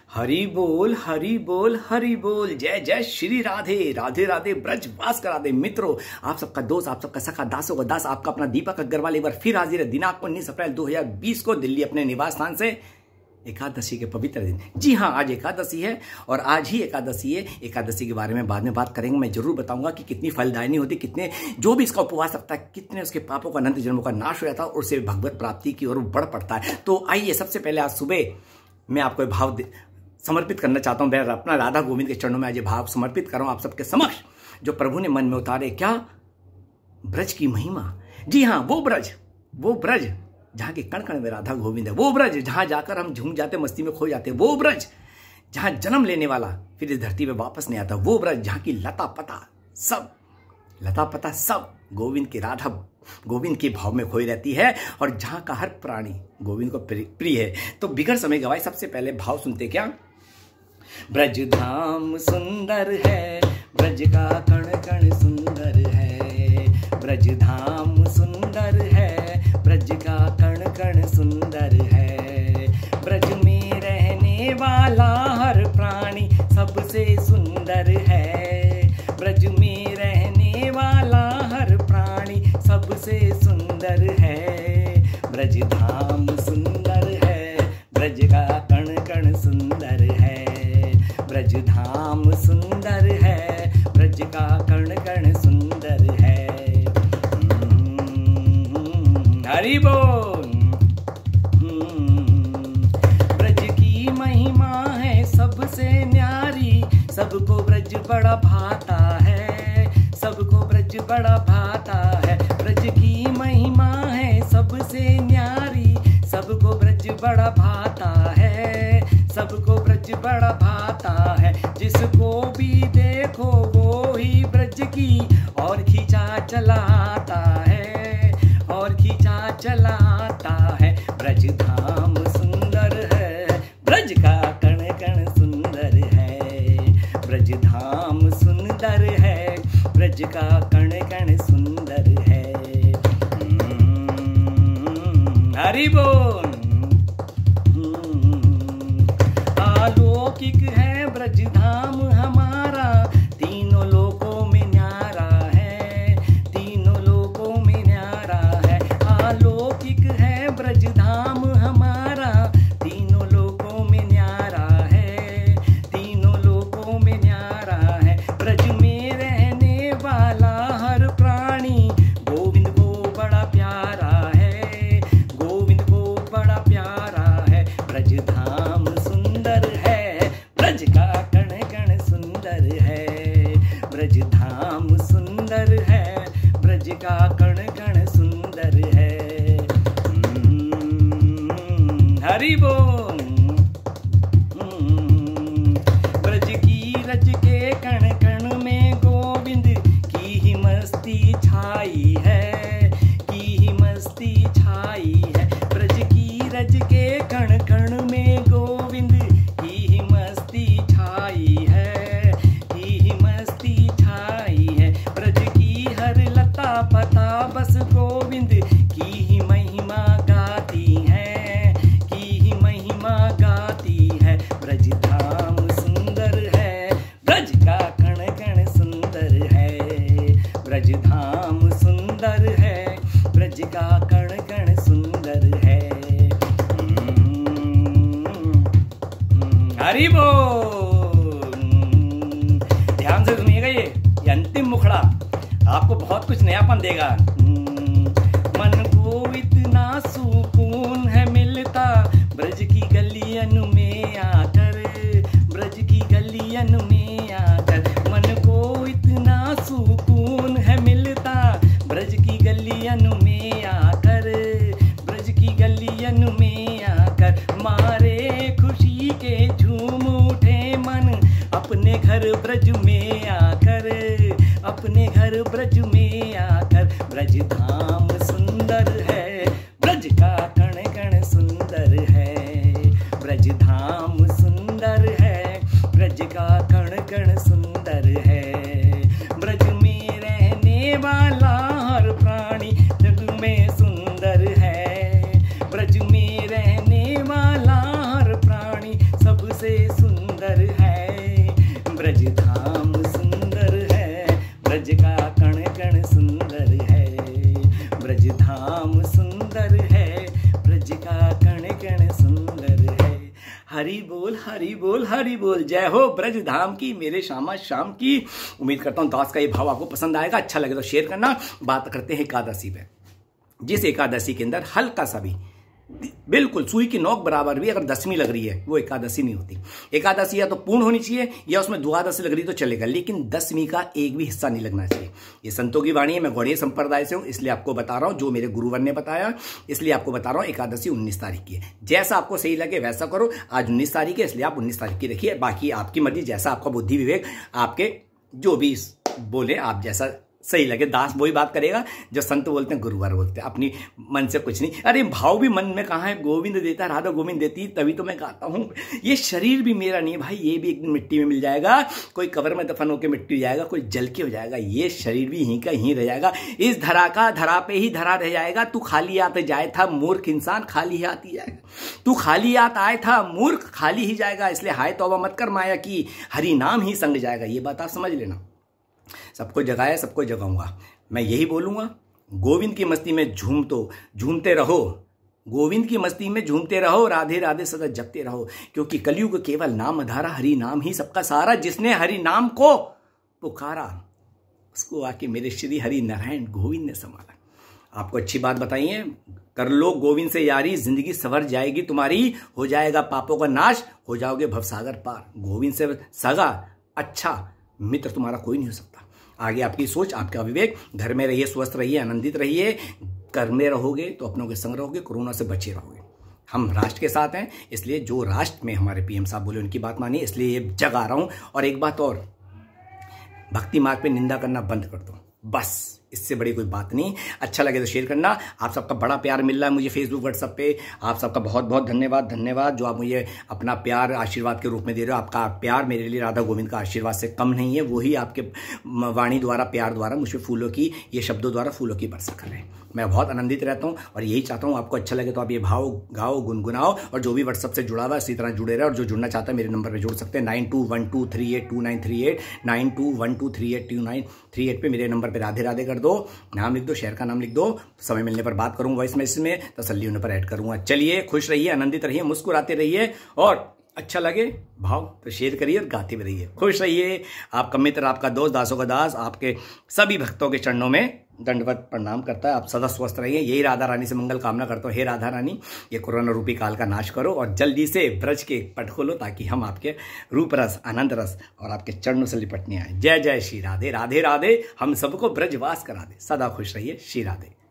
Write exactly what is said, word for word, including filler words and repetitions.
हरि बोल हरि बोल हरि बोल। जय जय श्री राधे राधे राधे ब्रज वास करा दे। मित्रों, आप सबका दोस्त, आप सबका सखा, दासों का दास, आपका अपना दीपक अग्रवाल एक बार फिर हाजिर है। दिनांक उन्नीस अप्रैल दो हज़ार बीस को दिल्ली अपने निवास स्थान से एकादशी के पवित्र दिन। जी हाँ, आज एकादशी है और आज ही एकादशी है। एकादशी के बारे में बाद में बात करेंगे। मैं जरूर बताऊंगा कि कितनी फलदायिनी होती, कितने जो भी इसका उपवास रखता है, कितने उसके पापों का, अनंत जन्मों का नाश हो जाता है और उससे भगवत प्राप्ति की ओर बढ़ पड़ता है। तो आइए, सबसे पहले आज सुबह मैं आपको भाव समर्पित करना चाहता हूं। मैं अपना राधा गोविंद के चरणों में आज भाव समर्पित कर रहा हूं आप सबके समक्ष, जो प्रभु ने मन में उतारे। क्या? ब्रज की महिमा। जी हाँ, वो ब्रज, वो ब्रज जहां के कण कण में राधा गोविंद है, वो ब्रज जहां जाकर हम झूम जाते, मस्ती में खो जाते, वो ब्रज जहां जन्म लेने वाला फिर इस धरती पे वापस नहीं आता, वो ब्रज जहां की लता पता सब लता पता सब गोविंद की, राधा गोविंद के भाव में खोई रहती है और जहां का हर प्राणी गोविंद को प्रिय है। तो बिगड़ समय गवाए, सबसे पहले भाव सुनते क्या? ब्रज धाम सुंदर है, ब्रज का कण कण सुंदर है, ब्रज धाम सुंदर है, ब्रज का कण कण सुंदर है, ब्रज में रहने वाला हर प्राणी सबसे सुंदर है, ब्रज में रहने वाला हर प्राणी सबसे सुंदर है, ब्रज धाम सुंदर है, ब्रज का कण कण सुंदर है, ब्रज धाम सुंदर है, ब्रज का कण कण सुंदर है। हरि बोल। ब्रज की महिमा है सबसे न्यारी, सबको ब्रज बड़ा भाता है, सबको ब्रज बड़ा भाता है, ब्रज की महिमा है सबसे न्यारी, सबको ब्रज बड़ा भाता है, सबको ब्रज बड़ा भाता है, जिसको भी देखो वो ही ब्रज की और खींचा चलाता है, और खींचा चलाता है। ब्रज धाम सुंदर है, ब्रज का कण कण सुंदर है, ब्रज धाम सुंदर है, ब्रज का कण कण सुंदर है। हरि बोल। अलौकिक है ब्रज धाम हमारा, तीनों लोकों में न्यारा है, तीनों लोकों में न्यारा है। अलौकिक है ब्रज धाम हमारा, तीनों लोकों में न्यारा है, तीनों लोकों में न्यारा है। ब्रज में रहने वाला हर प्राणी गोविंद को बड़ा प्यारा है, गोविंद को बड़ा प्यारा है। ब्रज धाम सुंदर है, ब्रज का कण कण सुंदर है, ब्रज धाम सुंदर है, ब्रज का कण कण सुंदर है। हरि बोल। ब्रज की रज के कण कण में गोविंद की ही मस्ती छाई है, की ही मस्ती छाई है। ब्रज की रज के कण कण में गोविंद की ही मस्ती छाई है, की ही मस्ती छाई है। ब्रज की हर लता पता बस गोविंद की ही महिमा गाती है, की ही महिमा गाती है। ब्रज धाम सुंदर है, ब्रज का कण कण सुंदर है, ब्रज धाम सुंदर है, ब्रज का कण कण सुंदर है। हरि बोल। ध्यान से सुनिएगा, ये ये अंतिम मुखड़ा आपको बहुत कुछ नयापन देगा। मन को इतना सुकून है मिलता ब्रज की गलियन में आकर, ब्रज की गलियन में आकर। मन को इतना सुकून है मिलता ब्रज की गलियन में आकर, ब्रज की गलियन में आकर। मारे खुशी के झूम उठे मन अपने घर ब्रज में आकर, अपने घर ब्रज में आकर। ब्रज धाम सुंदर है, ब्रज का कण कण सुंदर है, ब्रज धाम सुंदर है, ब्रज का कण कण सुंदर है। ब्रज में रहने वाला हर प्राणी जग में सुंदर है, ब्रज में रहने वाला हर प्राणी सबसे सुंदर है, ब्रज धाम सुंदर है, ब्रज का कण कण सुंदर है, ब्रज धाम सुंदर है, ब्रज का कण कण सुंदर है। हरि बोल हरि बोल हरि बोल, जय हो ब्रज धाम की, मेरे श्यामा श्याम की। उम्मीद करता हूं दास का ये भाव आपको पसंद आएगा, अच्छा लगे तो शेयर करना। बात करते हैं एकादशी पे। जिस एकादशी के अंदर हल्का सा भी, बिल्कुल सुई की नोक बराबर भी अगर दसवीं लग रही है, वो एकादशी नहीं होती। एकादशी या तो पूर्ण होनी चाहिए या उसमें द्वादशी लग रही तो चलेगा, लेकिन दसवीं का एक भी हिस्सा नहीं लगना चाहिए। ये संतों की वाणी है, मैं गौड़ीय संप्रदाय से हूं, इसलिए आपको बता रहा हूं, जो मेरे गुरुवर ने बताया इसलिए आपको बता रहा हूं। एकादशी उन्नीस तारीख की है, जैसा आपको सही लगे वैसा करो। आज उन्नीस तारीख है इसलिए आप उन्नीस तारीख की रखिए, बाकी आपकी मर्जी, जैसा आपका बुद्धि विवेक आपके जो भी बोले, आप जैसा सही लगे। दास वही बात करेगा जो संत बोलते हैं, गुरुवार बोलते हैं, अपनी मन से कुछ नहीं। अरे भाव भी मन में कहाँ है, गोविंद देता है, राधा गोविंद देती, तभी तो मैं गाता हूँ। ये शरीर भी मेरा नहीं है भाई, ये भी एक दिन मिट्टी में मिल जाएगा, कोई कब्र में दफन होकर मिट्टी हो जाएगा, कोई जल के हो जाएगा, ये शरीर भी यहीं का यहीं रह जाएगा। इस धरा का धरा पे ही धरा रह जाएगा। तू खाली हाथ जाए था मूर्ख इंसान, खाली हाथ ही जाएगा। तू खाली हाथ आए था मूर्ख, खाली ही जाएगा। इसलिए हाय तौबा मत कर माया की, हरि नाम ही संग जाएगा। ये बात आप समझ लेना। सबको जगाया, सबको जगाऊंगा। मैं यही बोलूंगा, गोविंद की मस्ती में झूम तो झूमते रहो, गोविंद की मस्ती में झूमते रहो, राधे राधे सदा जपते रहो, क्योंकि कलयुग केवल नाम आधारा, हरि नाम ही सबका सारा। जिसने हरि नाम को पुकारा उसको आके मेरे श्री हरि नारायण गोविंद ने संभाला। आपको अच्छी बात बताइए, कर लो गोविंद से यारी, जिंदगी संवर जाएगी तुम्हारी, हो जाएगा पापों का नाश, हो जाओगे भवसागर पार। गोविंद से सगा अच्छा मित्र तुम्हारा कोई नहीं हो सकता। आगे आपकी सोच, आपका विवेक। घर में रहिए, स्वस्थ रहिए, आनंदित रहिए। घर में रहोगे तो अपनों के संग रहोगे, कोरोना से बचे रहोगे। हम राष्ट्र के साथ हैं, इसलिए जो राष्ट्र में हमारे पीएम साहब बोले उनकी बात मानिए, इसलिए ये जगा रहा हूं। और एक बात और, भक्ति मार्ग पे निंदा करना बंद कर दो, बस इससे बड़ी कोई बात नहीं। अच्छा लगे तो शेयर करना। आप सबका बड़ा प्यार मिल रहा है मुझे फेसबुक व्हाट्सएप पे, आप सबका बहुत बहुत धन्यवाद धन्यवाद जो आप मुझे अपना प्यार आशीर्वाद के रूप में दे रहे हो। आपका प्यार मेरे लिए राधा गोविंद का आशीर्वाद से कम नहीं है, वही आपके वाणी द्वारा, प्यार द्वारा मुझे फूलों की, ये शब्दों द्वारा फूलों की वर्षा कर रहे हैं। मैं बहुत आनंदित रहता हूँ और यही चाहता हूँ आपको अच्छा लगे तो आप ये भाव गाओ, गुनगुनाओ। और जो भी व्हाट्सएप से जुड़ा हुआ है इसी तरह जुड़े रहे, और जो जुड़ना चाहता है मेरे नंबर पर जुड़ सकते हैं, nine two one two three eight two nine three eight nine two one two three eight two nine three eight पे मेरे नंबर पर राधे राधे कर दो, नाम लिख दो, शहर का नाम लिख दो। समय मिलने पर बात करूंगा वॉइस मैसेज में, तसल्ली होने पर ऐड करूंगा। चलिए, खुश रहिए, आनंदित रहिए, मुस्कुराते रहिए, और अच्छा लगे भाव तो शेयर करिए और गाते भी रहिए। खुश रहिए। आपका मित्र, आपका दोस्त, दासों का दास, आपके सभी भक्तों के चरणों में दंडवत प्रणाम करता है। आप सदा स्वस्थ रहिए, यही राधा रानी से मंगल कामना करता हूँ। हे राधा रानी, ये कोरोना रूपी काल का नाश करो और जल्दी से ब्रज के पट खोलो, ताकि हम आपके रूप रस, आनंद रस और आपके चरणों से लिपटने आए। जय जय श्री राधे, राधे राधे। हम सबको ब्रजवास करा दे। सदा खुश रहिए। श्री राधे।